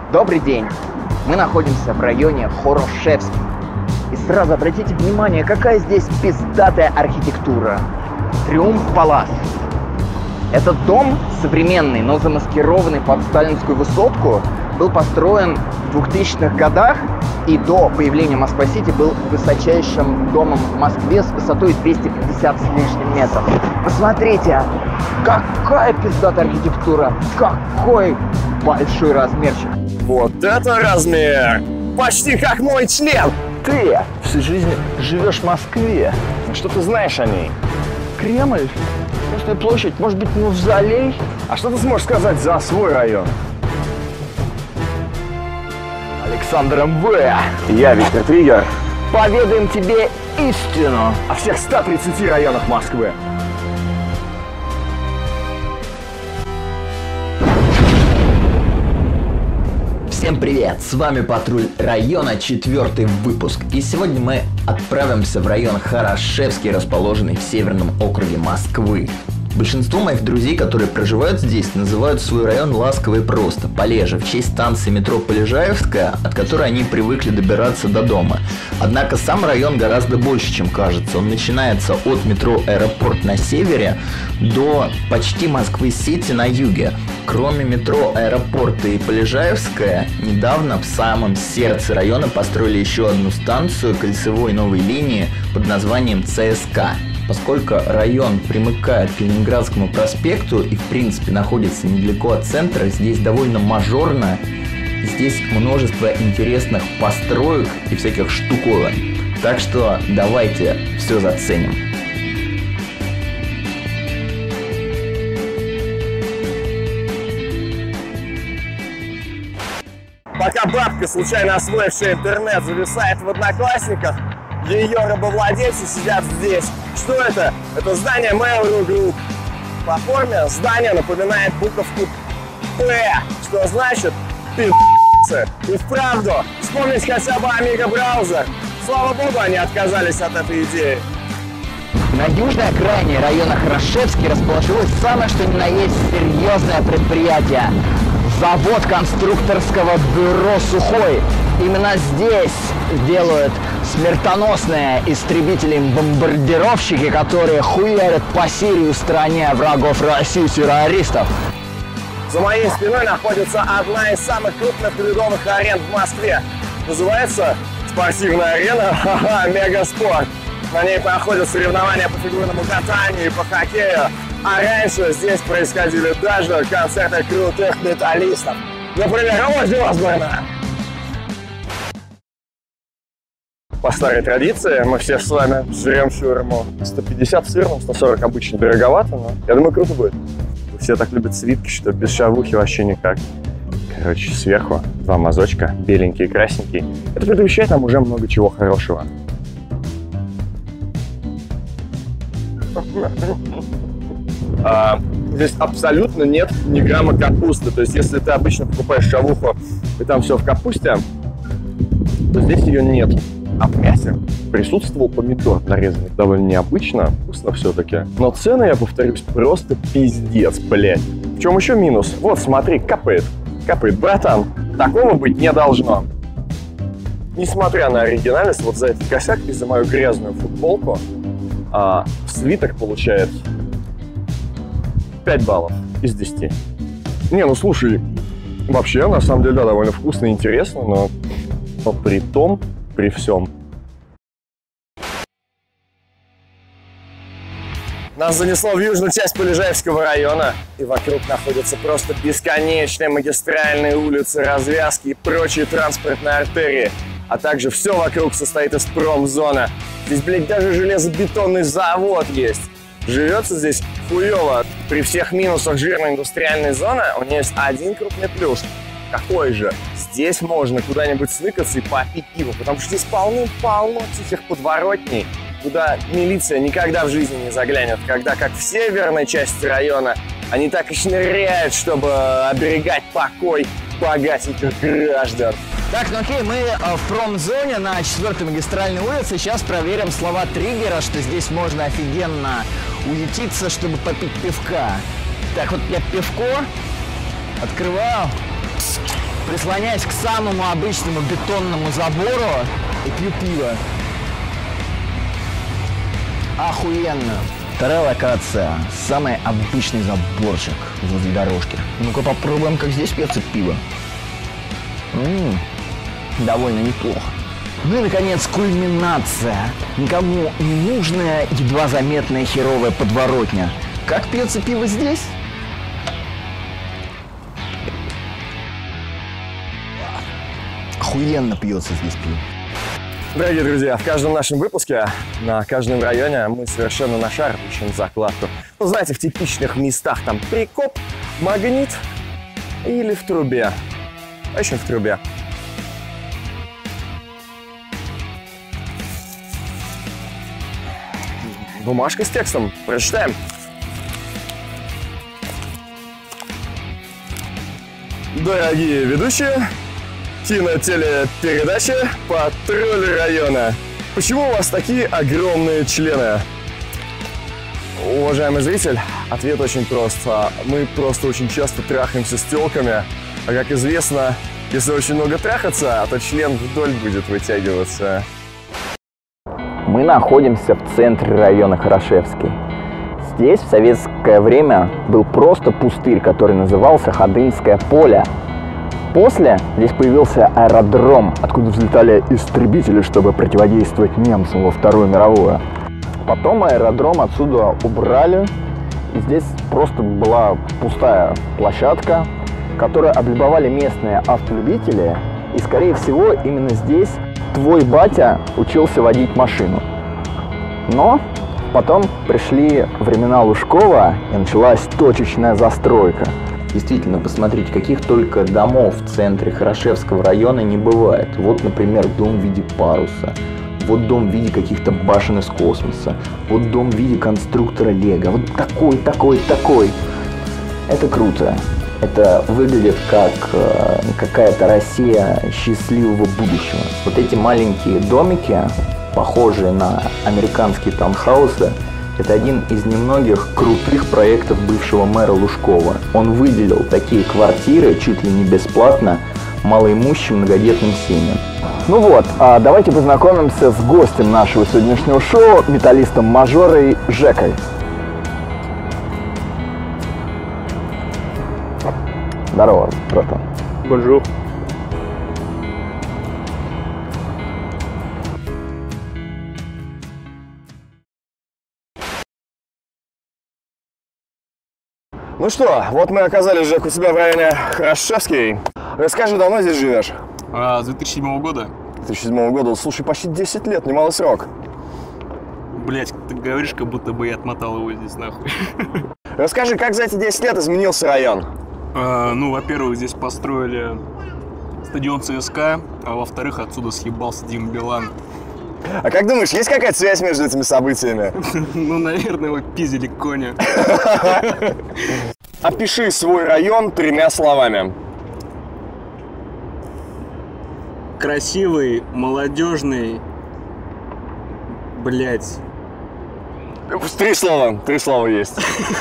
Добрый день! Мы находимся в районе Хорошевский. И сразу обратите внимание, какая здесь пиздатая архитектура. Триумф Палас. Этот дом современный, но замаскированный под сталинскую высотку, был построен в 2000-х годах и до появления Москва-Сити был высочайшим домом в Москве с высотой 250 с лишним метров. Посмотрите, какая пиздатая архитектура, какой большой размерчик. Вот это размер! Почти как мой член! Ты всю жизнь живешь в Москве. Что ты знаешь о ней? Кремль, Красная площадь, может быть, Мавзолей? А что ты сможешь сказать за свой район? Александр МВ. Я Виктор Триггер. Поведаем тебе истину О всех 130 районах Москвы. Всем привет! С вами Патруль района, 4-й выпуск. И сегодня мы отправимся в район Хорошевский, расположенный в Северном округе Москвы. Большинство моих друзей, которые проживают здесь, называют свой район ласково и просто – Полежа, в честь станции метро Полежаевская, от которой они привыкли добираться до дома. Однако сам район гораздо больше, чем кажется. Он начинается от метро Аэропорт на севере до почти Москвы-Сити на юге. Кроме метро Аэропорта и Полежаевская, недавно в самом сердце района построили еще одну станцию кольцевой новой линии под названием ЦСК. Поскольку район примыкает к Ленинградскому проспекту и в принципе находится недалеко от центра, здесь довольно мажорно, здесь множество интересных построек и всяких штуковин. Так что давайте все заценим. Пока бабка, случайно освоившая интернет, зависает в Одноклассниках, ее рабовладельцы сидят здесь. Что это? Это здание Mail.ru Group. По форме здание напоминает буковку П, что значит пи***цы. И вправду, вспомнить хотя бы Amiga браузер. Слава богу, они отказались от этой идеи. На южной окраине района Хорошевский расположилось самое что ни на есть серьезное предприятие. Завод конструкторского бюро «Сухой». Именно здесь делают смертоносные истребители-бомбардировщики, которые хуярят по Сирии, стране врагов России, террористов. За моей спиной находится одна из самых крупных ледовых арен в Москве. Называется спортивная арена Мегаспорт. На ней проходят соревнования по фигурному катанию и по хоккею. А раньше здесь происходили даже концерты крутых металлистов. Например, Оззи Осборна. По старой традиции мы все с вами жрем шаурму. 150 в сырном, 140 обычно дороговато, но я думаю, круто будет. Все так любят свитки, что без шавухи вообще никак. Короче, сверху два мазочка, беленький и красненький. Это предвещает нам уже много чего хорошего. Здесь абсолютно нет ни грамма капусты. То есть, если ты обычно покупаешь шавуху и там все в капусте, то здесь ее нет. А в мясе присутствовал помидор нарезанный. Довольно необычно, вкусно все-таки. Но цены, я повторюсь, просто пиздец, блядь. В чем еще минус? Вот, смотри, капает. Капает, братан. Такого быть не должно. Несмотря на оригинальность, вот за этот косяк и за мою грязную футболку свитер получает 5 баллов из 10. Не, ну слушай, вообще, на самом деле, да, довольно вкусно и интересно, но при том, при всем. Нас занесло в южную часть Полежаевского района, и вокруг находятся просто бесконечные магистральные улицы, развязки и прочие транспортные артерии. А также все вокруг состоит из промзоны. Здесь, блядь, даже железобетонный завод есть. Живется здесь хуево. При всех минусах жирной индустриальной зоны у нее есть один крупный плюс. Какой же? Здесь можно куда-нибудь сныкаться и попить пиво, потому что здесь полным-полно этих подворотней, куда милиция никогда в жизни не заглянет, когда, как в северной части района, они так и шныряют, чтобы оберегать покой богатеньких граждан. Так, ну окей, мы в промзоне на 4-й магистральной улице. Сейчас проверим слова Триггера, что здесь можно офигенно уютиться, чтобы попить пивка. Так, вот я пивко открываю. прислоняюсь к самому обычному бетонному забору и пью пиво. Охуенно. Вторая локация. Самый обычный заборчик возле дорожки. Ну-ка попробуем, как здесь пьется пиво. Довольно неплохо. Ну и, наконец, кульминация. Никому не нужная, едва заметная херовая подворотня. Как пьется пиво здесь? Охуенно пьется здесь пиво. Дорогие друзья, в каждом нашем выпуске, на каждом районе мы совершенно на шар ищем закладку. Ну, знаете, в типичных местах там прикоп, магнит или в трубе. Ищем в трубе. Бумажка с текстом. Прочитаем. Дорогие ведущие, кинотелепередача «Патруль района». Почему у вас такие огромные члены? Уважаемый зритель, ответ очень прост. Мы просто очень часто трахаемся с тёлками. А как известно, если очень много трахаться, то член вдоль будет вытягиваться. Мы находимся в центре района Хорошевский. Здесь в советское время был просто пустырь, который назывался Ходынское поле. После здесь появился аэродром, откуда взлетали истребители, чтобы противодействовать немцам во Вторую мировую. Потом аэродром отсюда убрали, и здесь просто была пустая площадка, которую облюбовали местные автолюбители, и, скорее всего, именно здесь твой батя учился водить машину. Но потом пришли времена Лужкова, и началась точечная застройка. Действительно, посмотрите, каких только домов в центре Хорошевского района не бывает. Вот, например, дом в виде паруса. Вот дом в виде каких-то башен из космоса. Вот дом в виде конструктора Лего. Вот такой. Это круто. Это выглядит как какая-то Россия счастливого будущего. Вот эти маленькие домики, похожие на американские таунхаусы, это один из немногих крутых проектов бывшего мэра Лужкова. Он выделил такие квартиры чуть ли не бесплатно малоимущим многодетным семьям. Ну вот, давайте познакомимся с гостем нашего сегодняшнего шоу, металлистом Мажорой Жекой. Здорово, братан. Бонжур. Ну что, вот мы оказались, Жек, у тебя в районе Хорошевский. Расскажи, давно здесь живешь? С 2007 года. 2007 года. Слушай, почти 10 лет, немалый срок. Блять, ты говоришь, как будто бы я отмотал его здесь нахуй. Расскажи, как за эти 10 лет изменился район? Ну, во-первых, здесь построили стадион ЦСКА, а во-вторых, отсюда съебался Дима Билан. А как думаешь, есть какая-то связь между этими событиями? Ну, наверное, его пиздили кони. Опиши свой район 3 словами. Красивый, молодежный, блять. 3 слова есть.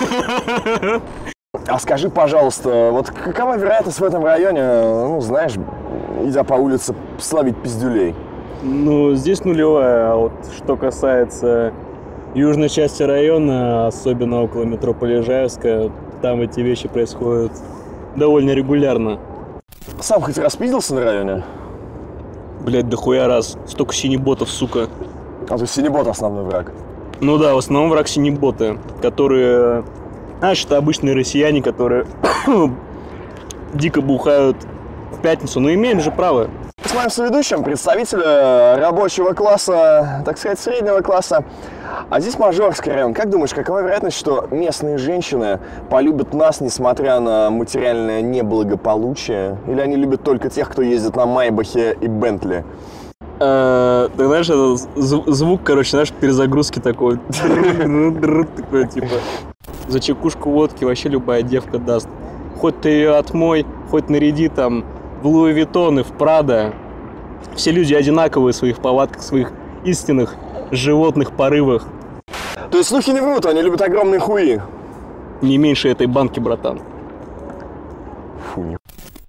А скажи, пожалуйста, вот какова вероятность в этом районе, ну, знаешь, идя по улице, словить пиздюлей? Ну, здесь нулевая, а вот что касается южной части района, особенно около метро Полежаевская, там эти вещи происходят довольно регулярно. Сам хоть раз пиздился на районе? Блять, дохуя раз. Столько синеботов, сука. А то есть синебот основной враг? Ну да, в основном враг синеботы, которые... Знаешь, это обычные россияне, которые дико бухают в пятницу, но имеем же право. С моим соведущим представитель рабочего класса, так сказать, среднего класса. А здесь Мажорский район. Как думаешь, какова вероятность, что местные женщины полюбят нас, несмотря на материальное неблагополучие? Или они любят только тех, кто ездит на Майбахе и Бентли? Ты знаешь, это звук, короче, знаешь, перезагрузки такой. Такой, типа, за чекушку водки вообще любая девка даст. Хоть ты ее отмой, хоть наряди там в Луи Виттон и в Прадо. Все люди одинаковые в своих повадках, в своих истинных животных порывах. То есть слухи не врут, они любят огромные хуи? Не меньше этой банки, братан. Фу,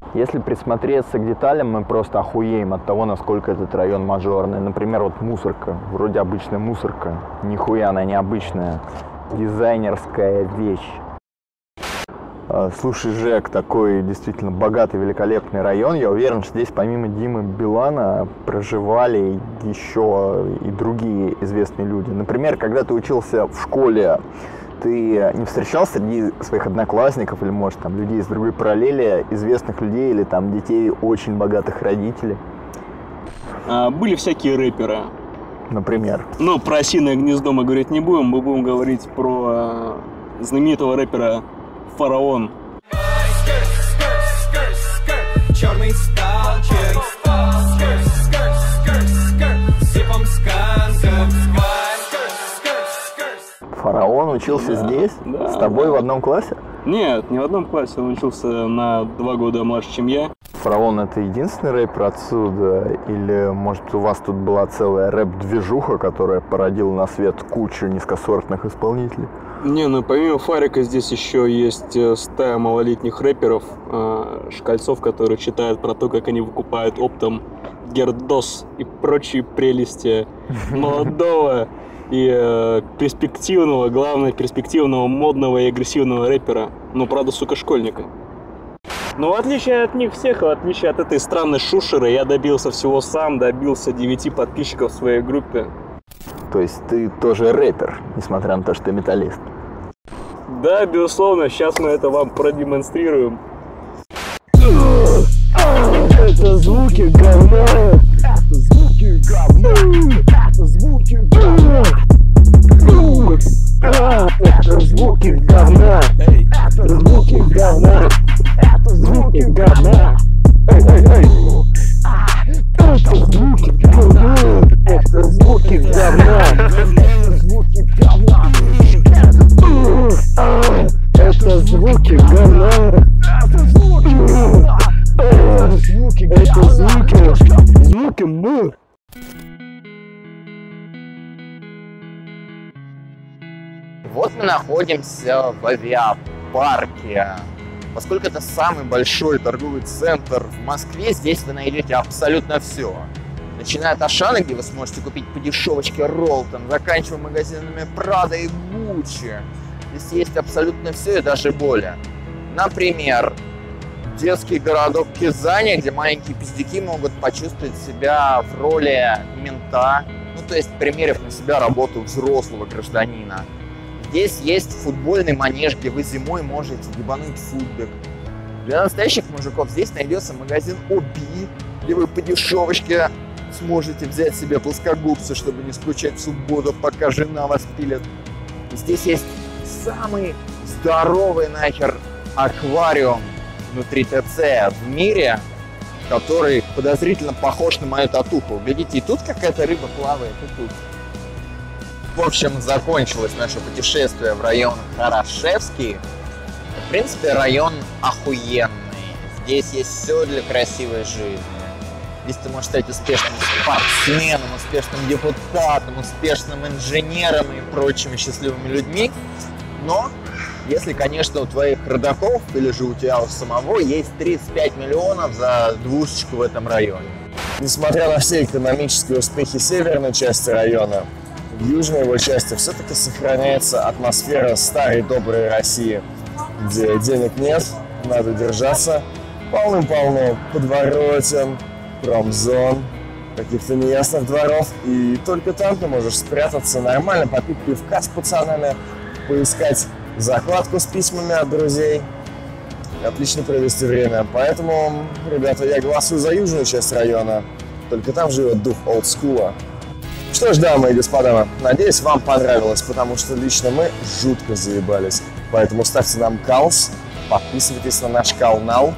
Если присмотреться к деталям, мы просто охуеем от того, насколько этот район мажорный. Например, вот мусорка. Вроде обычная мусорка. Нихуя она необычная. Дизайнерская вещь. Слушай, Жек, такой действительно богатый, великолепный район. Я уверен, что здесь помимо Димы Билана проживали еще и другие известные люди. Например, когда ты учился в школе, ты не встречал среди своих одноклассников или, может, там, людей из другой параллели, известных людей или там детей очень богатых родителей? Были всякие рэперы. Например? Но про «Осиное гнездо» мы говорить не будем. Мы будем говорить про знаменитого рэпера Фараон. Черный сталкер, Фараон учился здесь? Да, с тобой в одном классе? Нет, не в одном классе. Он учился на 2 года младше, чем я. Фараон — это единственный рэпер отсюда? Или, может, у вас тут была целая рэп-движуха, которая породила на свет кучу низкосортных исполнителей? Не, ну помимо Фарика здесь еще есть стая малолетних рэперов, шкальцов, которые читают про то, как они выкупают оптом гердос и прочие прелести молодого и перспективного, главное, перспективного, модного и агрессивного рэпера. Ну, правда, сука, школьника. Но в отличие от них всех, в отличие от этой странной шушеры, я добился всего сам, добился 9 подписчиков в своей группе. То есть ты тоже рэпер, несмотря на то, что ты металлист? Да, безусловно, сейчас мы это вам продемонстрируем. Это звуки говна! Это звуки говна! Это звуки говна! Это звуки говна! Это звуки говна! Это звуки говна! Это звуки говна! Это звуки говна! Это звуки говна! Это звуки говна! Это звуки говна! Это звуки мы. Вот мы находимся в авиапарке. Поскольку это самый большой торговый центр в Москве, здесь вы найдете абсолютно все. Начиная от Ашана, где вы сможете купить по дешевочке Ролтон, заканчивая магазинами Прада и Гуччи. Здесь есть абсолютно все и даже более. Например, детский городок Кизани, где маленькие пиздюки могут почувствовать себя в роли мента, ну то есть примерив на себя работу взрослого гражданина. Здесь есть футбольный манеж, где вы зимой можете ебануть футбик. Для настоящих мужиков здесь найдется магазин Оби, где вы по дешевочке сможете взять себе плоскогубцы, чтобы не скучать в субботу, пока жена вас пилит. И здесь есть самый здоровый нахер аквариум внутри ТЦ в мире, который подозрительно похож на мою татуху. Глядите, и тут какая-то рыба плавает, и тут. В общем, закончилось наше путешествие в район Хорошевский. В принципе, район охуенный. Здесь есть все для красивой жизни. Здесь ты можешь стать успешным спортсменом, успешным депутатом, успешным инженером и прочими счастливыми людьми. Но если, конечно, у твоих родаков или же у тебя у самого есть 35 миллионов за двушечку в этом районе. Несмотря на все экономические успехи северной части района, в южной его части все-таки сохраняется атмосфера старой доброй России, где денег нет, надо держаться, полным-полно подворотен, промзон, каких-то неясных дворов, и только там ты можешь спрятаться, нормально попить пивка с пацанами, поискать закладку с письмами от друзей, отлично провести время. Поэтому, ребята, я голосую за южную часть района, только там живет дух олдскула. Что ж, дамы и господа, надеюсь, вам понравилось, потому что лично мы жутко заебались. Поэтому ставьте нам каус, подписывайтесь на наш канал.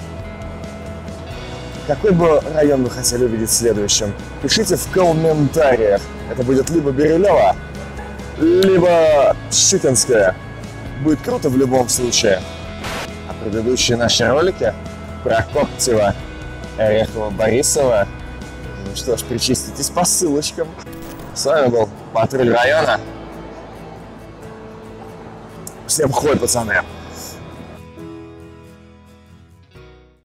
Какой бы район вы хотели увидеть следующим? Пишите в комментариях. Это будет либо Бирюлево, либо Щукинская. Будет круто в любом случае. А предыдущие наши ролики про Коптева, Орехова, Борисова, ну что ж, причаститесь по ссылочкам. С вами был Патруль района. Всем хуй, пацаны!